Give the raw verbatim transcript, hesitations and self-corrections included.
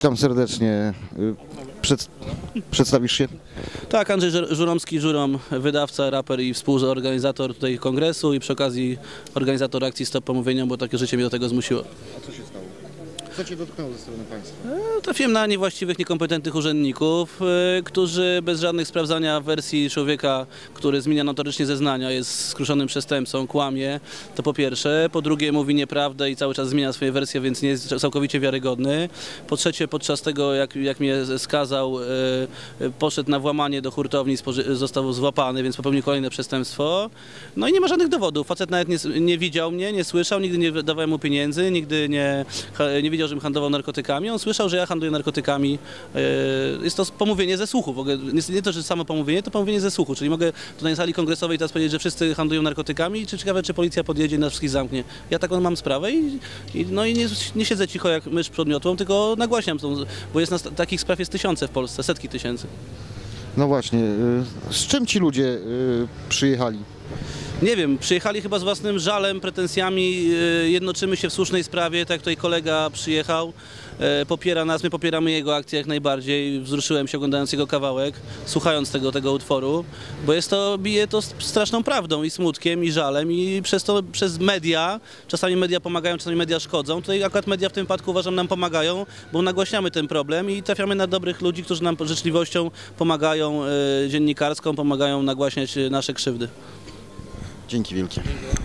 Witam serdecznie. Przed, przedstawisz się? Tak, Andrzej Żuromski-Żurom, wydawca, raper i współorganizator tutaj kongresu i przy okazji organizator akcji Stop Pomówieniom, bo takie życie mnie do tego zmusiło. A co się stało? Co Cię dotknęło ze strony państwa? E, Trafiłem na niewłaściwych, niekompetentnych urzędników, e, którzy bez żadnych sprawdzania wersji człowieka, który zmienia notorycznie zeznania, jest skruszonym przestępcą, kłamie, to po pierwsze. Po drugie, mówi nieprawdę i cały czas zmienia swoje wersje, więc nie jest całkowicie wiarygodny. Po trzecie, podczas tego, jak, jak mnie skazał, e, poszedł na włamanie do hurtowni, został złapany, więc popełnił kolejne przestępstwo. No i nie ma żadnych dowodów. Facet nawet nie, nie widział mnie, nie słyszał, nigdy nie dawałem mu pieniędzy, nigdy nie, nie widział, żebym handlował narkotykami. On słyszał, że ja handluję narkotykami. Jest to pomówienie ze słuchu. W ogóle nie to, że samo pomówienie, to pomówienie ze słuchu. Czyli mogę tutaj na sali kongresowej teraz powiedzieć, że wszyscy handlują narkotykami. Czy ciekawe, czy policja podjedzie i nas wszystkich zamknie. Ja taką mam sprawę i, i, no i nie, nie siedzę cicho jak mysz przed miotłą, tylko nagłaśniam tą, bo jest nas, takich spraw jest tysiące w Polsce, setki tysięcy. No właśnie, z czym ci ludzie przyjechali? Nie wiem, przyjechali chyba z własnym żalem, pretensjami, jednoczymy się w słusznej sprawie, tak jak tutaj kolega przyjechał, popiera nas, my popieramy jego akcję jak najbardziej, wzruszyłem się oglądając jego kawałek, słuchając tego, tego utworu, bo jest to, bije to straszną prawdą i smutkiem i żalem i przez to, przez media, czasami media pomagają, czasami media szkodzą, tutaj akurat media w tym wypadku uważam nam pomagają, bo nagłaśniamy ten problem i trafiamy na dobrych ludzi, którzy nam życzliwością pomagają dziennikarską, pomagają nagłaśniać nasze krzywdy. Dzięki wielkie.